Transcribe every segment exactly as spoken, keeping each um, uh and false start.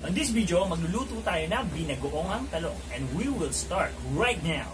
On this video, magluluto tayo ng binagoongang talong and we will start right now.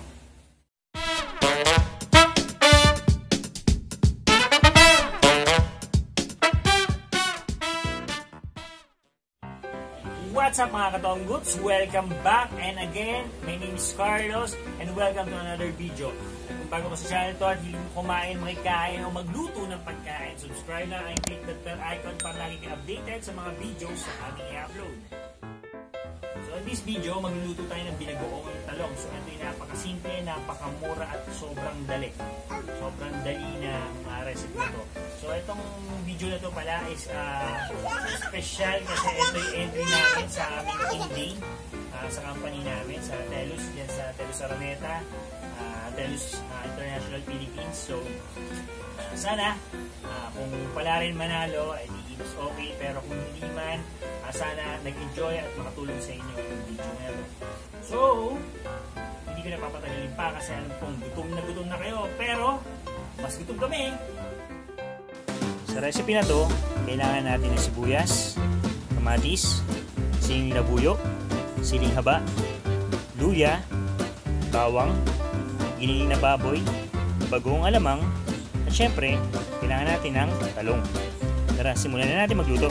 What's up mga katongguts? Welcome back and again, my name is Carlos and welcome to another video. Kung bago ka sa channel to at hindi mo kumain, makikain o magluto ng pagkain, subscribe na and click that bell icon para lagi ka updated sa mga videos na aming i-upload. So in this video, magluluto tayo ng binagoongang talong. So ito yung napakasimple, napakamura at sobrang dali. Sobrang dali na uh, recipe na to. So itong video na to pala is uh, special kasi ito yung entry namin sa aming in-day uh, sa company namin, sa Telus, yan sa Telus Araneta, uh, Telus uh, International Philippines. So uh, sana uh, kung pala rin manalo, ay di is okay, pero kung hindi man, uh, sana nag-enjoy at makatulong sa inyo yung video na ito. So, hindi ko na papatagalin pa kasi alam kong gutom na gutom na kayo, pero mas gutom kami. Sa recipe na to, kailangan natin ng sibuyas, kamatis, siling labuyo, siling haba, luya, bawang, giniling na baboy, bagong alamang, at syempre, kailangan natin ng talong. Tara, simulan na natin magluto.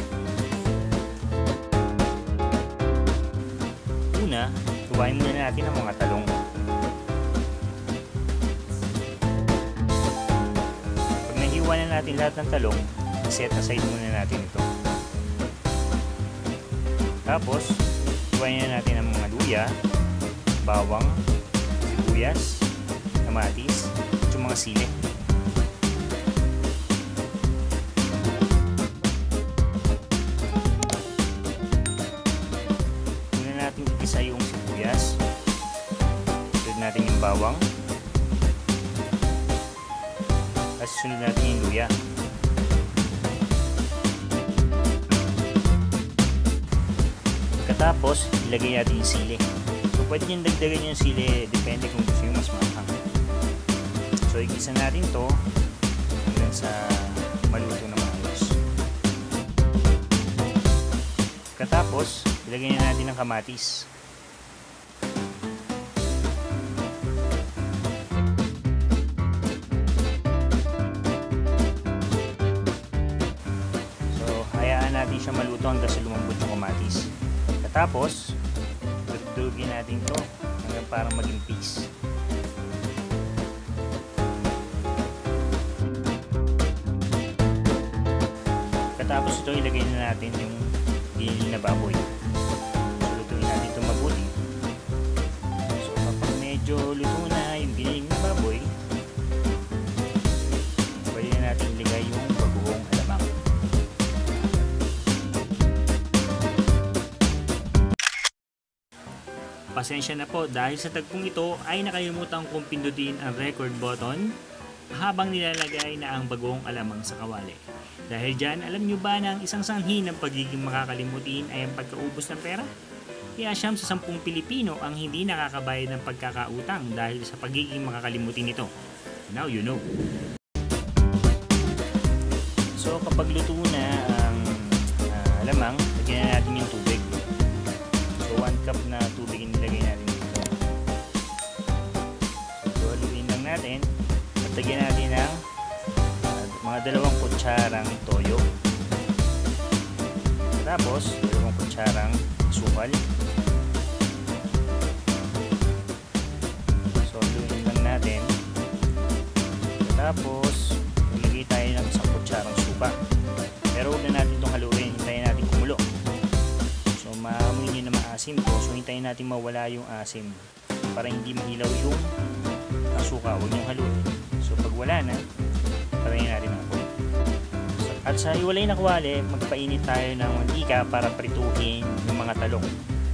Una, tuwain muna natin ang mga talong. Pag nahiwa na natin lahat ng talong, set aside muna natin ito. Tapos, tuwain na natin ang mga luya, bawang, sibuyas, kamatis, at yung mga sili. Isa yung sibuyas, sunod natin yung bawang, at sunod natin yung luya. Pagkatapos, ilagay natin yung sili. So pwede nyo dagdagan yung sili, depende kung gusto nyo mas maanghang. So igisa natin to hanggang sa maluto na maayos. Pagkatapos, ilagay na natin ang kamatis. Natin siya maluto hanggang sa lumambot yung kamatis. Tapos, durugin natin to hanggang parang maging paste. Katapos ito, ilagay na natin yung giniling na baboy. So, lutuin natin ito mabuti. So, kapag medyo luto na yung giniling na baboy, pwede na natin ilagay yung bagoong alamang. Pasensya na po dahil sa tagpong ito ay nakalimutan kong pindutin ang record button habang nilalagay na ang bagong alamang sa kawali. Dahil dyan, alam nyo ba na ang isang sanhi ng pagiging makakalimutin ay ang pagkaubos ng pera? Kaya siyam sa sampung Pilipino ang hindi nakakabayad ng pagkakautang dahil sa pagiging makakalimutin ito. Now you know. So kapag luto na ang uh, alamang, lagyan na natin yung tubig. So one cup na tubig nilagay natin dito. So haluin lang natin at lagyan natin ng uh, mga dalawang kutsarang toyo. Tapos dalawang kutsarang sukal. So haluin lang natin. Tapos ilagay tayo ng isang kutsarang suka. Pero huwag na natin itong haluin, hintayin natin kumulo. So maamoy nyo na maasim to, so hintayin natin mawala yung asim para hindi mahilaw yung suka. Huwag nyo haluin. So pag wala na, patayin natin ang apoy. So, at sa iwalay na kawali, magpainit tayo ng mantika para prituhin yung mga talong.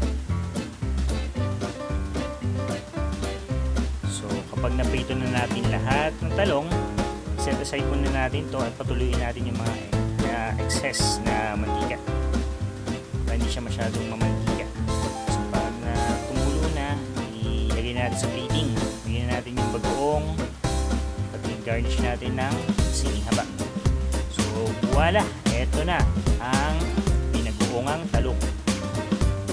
So kapag naprito na natin lahat ng talong, set aside muna natin to at patuloyin natin yung mga uh, excess na mantika para hindi siya masyadong mamantika. So pag na tumulo na, ilagay natin sa plating, lagyan natin yung bagoong at i-garnish natin ng siling haba. So voila, eto na ang binagoongang talong.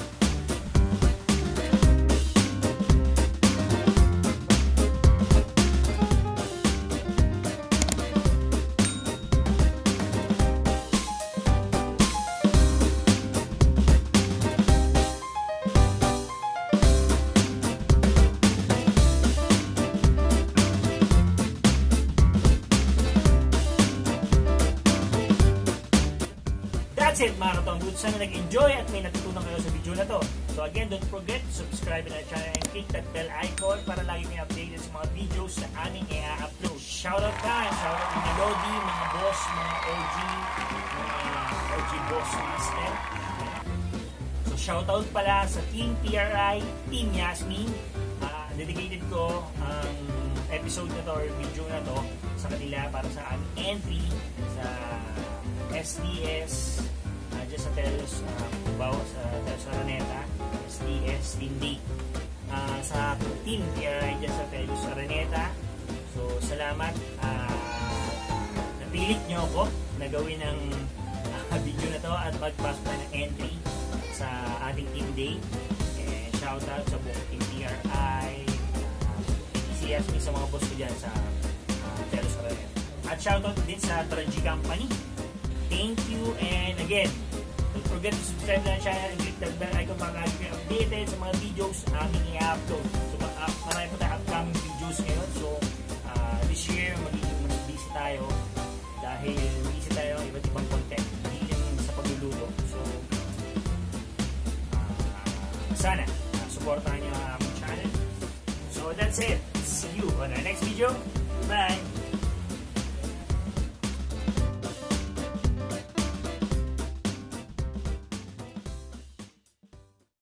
Good. Sana nag-enjoy at may natutunan kayo sa video na to. So again, don't forget to subscribe to our channel and click that bell icon para lagi kayo updated sa mga videos na aming i-upload. Shoutout time! Shoutout mga Lodi, mga boss, mga O G, mga O G boss master. So shoutout pala sa Team T R I, Team Yasmin. Uh, dedicated ko ang episode na to or video na to sa kanila para sa aming entry sa S D S uh, dyan sa Telos uh, Cubao, sa Telos Araneta, S D S Team D uh, sa Team T R I dyan sa Telos Araneta. So salamat, uh, napilit nyo ako na gawin ng uh, video na to at magpasok na ng entry sa ating Team Day. And shout out sa buong Team T R I, uh, si Yasmin sa mga boss ko dyan sa uh, Telos Araneta. At shout out din sa Tranji Company. Thank you, and again, don't forget to subscribe to our channel and click the bell icon para lagi kayo updated sa mga videos na aming i-upload. So, uh, marami po tayo upcoming videos ngayon. So, uh, this year, magiging busy tayo dahil busy tayo ng iba't ibang content. Hindi lang sa pagluluto. So, uh, sana, uh, supportahan niyo ang aming channel. So, that's it. See you on our next video. Bye!